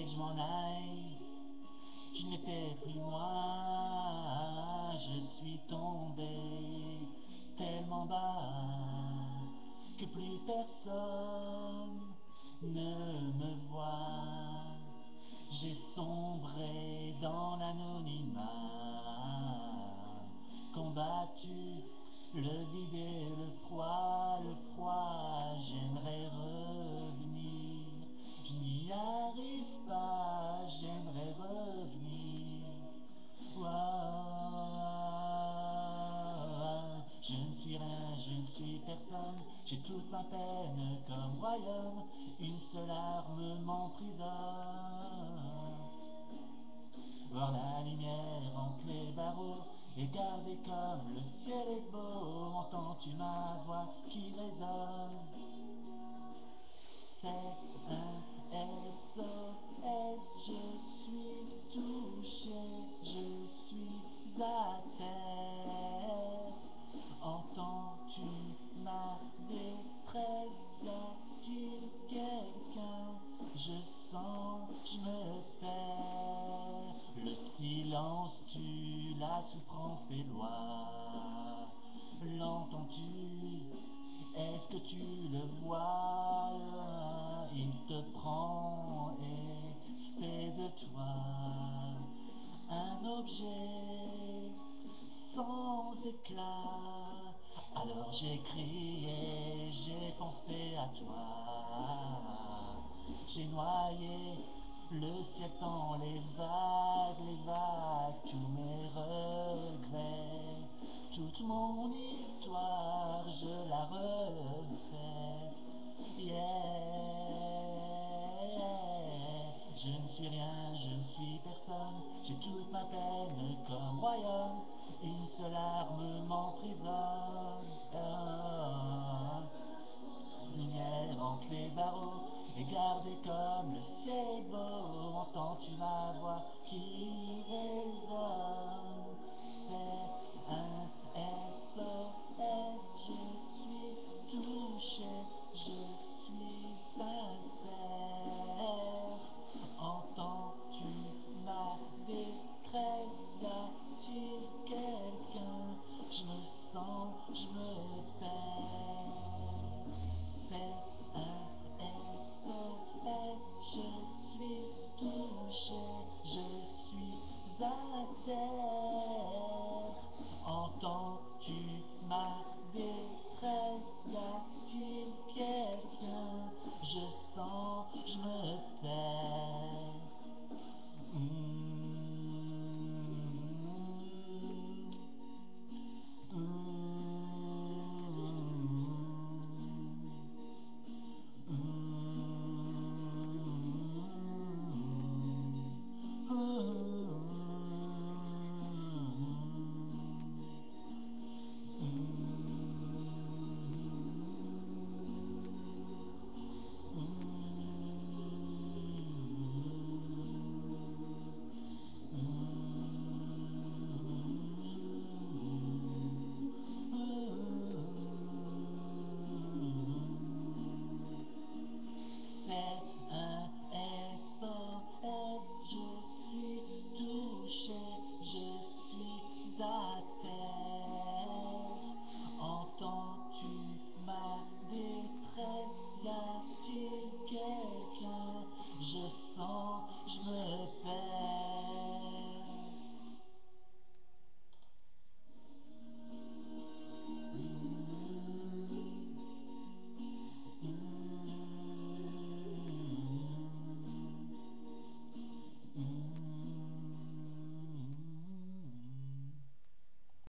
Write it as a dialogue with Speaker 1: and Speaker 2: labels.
Speaker 1: je m'en aille, je n'étais plus moi, je suis tombé tellement bas que plus personne ne me voit. J'ai sombré dans l'anonymat, combattu le vide et le froid, j'aimerais revenir, je n'y arrive pas, j'aimerais revenir. Ouah, je ne suis rien, je ne suis personne, j'ai toute ma peine comme royaume, une seule arme m'emprisonne. Voir la lumière entre les barreaux et garder comme le ciel est beau. Entends-tu ma voix qui résonne? C'est un SOS, je suis touché, je suis à terre. Entends-tu ma détresse? Y a-t-il quelqu'un? Je sens, je me perds. Le silence tue, la souffrance est loi. L'entends-tu? Est-ce que tu le vois? Il te prend et fait de toi un objet sans éclat. Alors j'ai crié, j'ai pensé à toi. J'ai noyé le ciel dans les vagues, tous mes regrets, toute mon histoire, je la refais. Yeah, je ne suis rien, je ne suis personne, j'ai toute ma peine comme royaume, une seule arme m'emprisonne. Lumière entre les barreaux et gardée comme le ciel est beau. Entends-tu ma voix qui résonne? C'est un SOS, je suis touché, je suis sincère. Entends-tu ma détresse? Y a-t-il quelqu'un? Je me sens, je me perds. C'est un SOS, je suis touché, je suis à terre. Entends-tu ma détresse? Y a-t-il quelqu'un? Je sens, je me